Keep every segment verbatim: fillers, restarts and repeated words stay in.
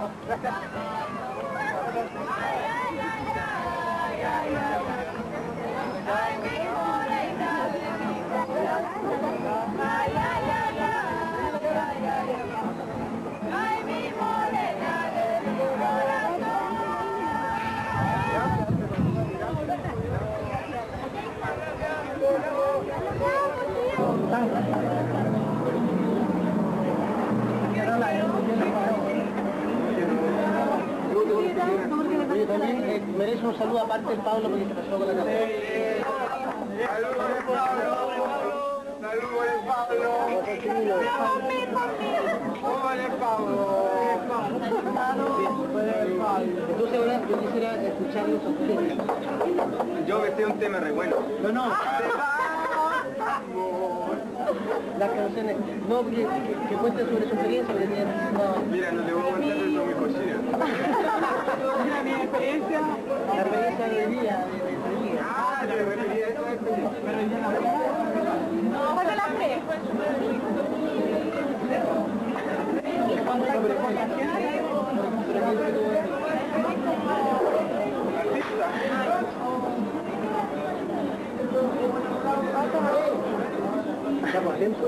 Oye, también eh, merece un saludo aparte el Pablo porque se pasó con la cámara. ¡Saludos, Pablo! ¡Saludos, Pablo! ¡Hola, Pablo! Entonces ahora yo quisiera escucharlos a ustedes. Yo me sé un tema re bueno. No, no. Las canciones, no, que, que, que cuenten sobre su experiencia, porque tienen... No. Mira, no le voy a contar eso a mi cocina. Mira, mi experiencia, la experiencia de día, de, de, de día. Ah, yo me refería a esa experiencia. Pero ya no. ¿Cuál es la fe? Estamos atentos.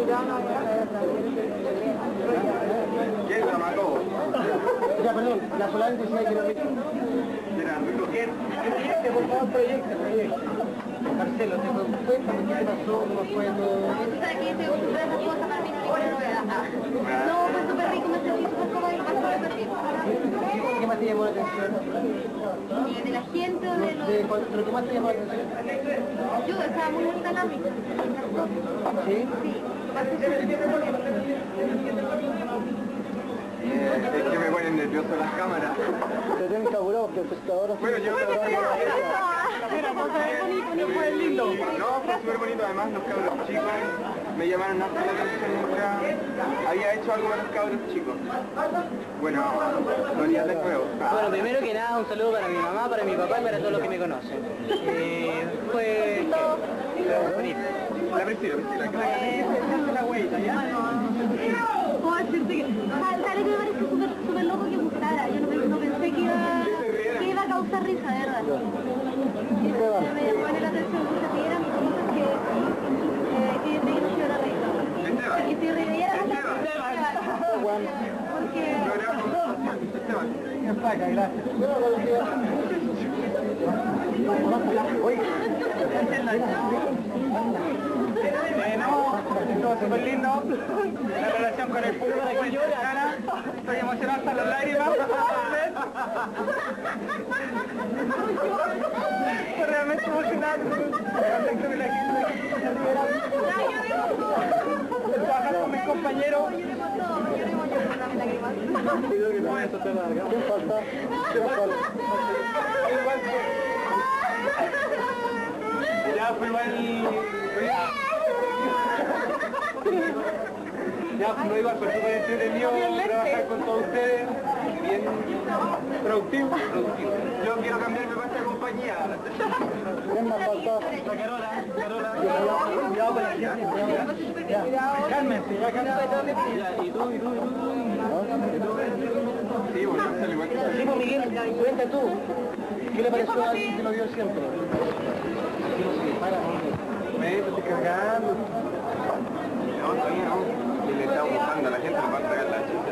¿Quién la mató? Ya, perdón, la Solán decía que no me... Mira, ¿quién? Proyecte, por favor, proyecte, proyecte. Marcelo, ¿te cuenta qué te pasó? ¿Cómo fue todo? ¿Sabes qué? Te gusta esa cosa para mí, no ninguna novedad. No, fue súper rico, me sentí súper cómoda y pasó súper bien. ¿Qué más te llamó la atención? Eh, ¿De la gente o de los...? ¿De cuál- ¿Pero qué más te llamó la atención? Yo estaba muy bonita la misa. ¿Sí? Sí, pasé súper bien. Eh, es que me ponen nervioso las cámaras. Te tienen que apurar porque el pescador... Bueno, yo... Era bonito, ni fue lindo. No, fue súper bonito. Además, los cabros chicos me llamaron hasta la atención. Nunca había hecho algo para los cabros chicos. Bueno, lo haría de nuevo. Bueno, primero que nada, un saludo para mi mamá, para mi papá y para todos los que me conocen. Eh, fue... bonito. La Priscila, Priscila. la huella, ¿ya? ¿Cómo decirte que... ¿Sabes qué me parece súper súper loco que gustara? Yo no, pens- no pensé que iba, que iba a causar risa, de verdad. Me llamó la atención que se rieran cosas que, eh, que yo creí que no se iban a reír. Y si reían porque... Empaca, gracias. Oye, Eh, no, estuvo súper lindo. La relación con el público fue cercana. Estoy emocionado hasta las lágrimas. Estoy realmente emocionado. El contexto de la gente. Trabajar con mis compañeros. Eso te larga. ¿qué falta? ¿Qué falta? Ya fue igual... Ya fue igual, fue súper entretenido trabajar con todos ustedes. Bien productivo. productivo. Yo quiero cambiarme para esta compañía. ¿Quién más falta? La Carola, Carola. Cuidado con la gente, cuidado. Cálmense, ya cálmense. ¿Y tú, y tú, y tú? Sí, bueno, al igual que Sí, pues Miguel, cuenta tú. ¿Qué le pareció a alguien que lo vio siempre? me estoy cargando. No, todavía no. Si le está gustando a la gente, le va a entregar la chucha.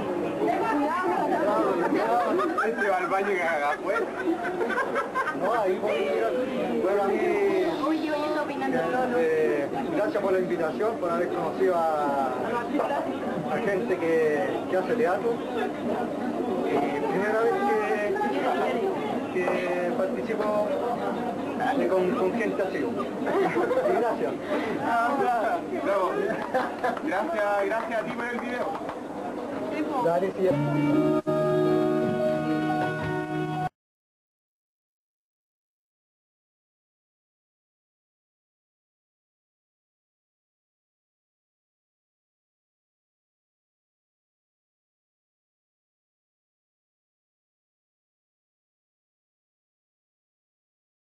Este va al baño y caga afuera. No, ahí bueno, a mí... Oye, oye, está opinando Lolo. Eh, gracias por la invitación, por haber conocido a, a gente que, que hace teatro. Y primera vez que, que participo de- con, con gente así. Y gracias. Bravo. Gracias, gracias a ti por el video. Dale, sí.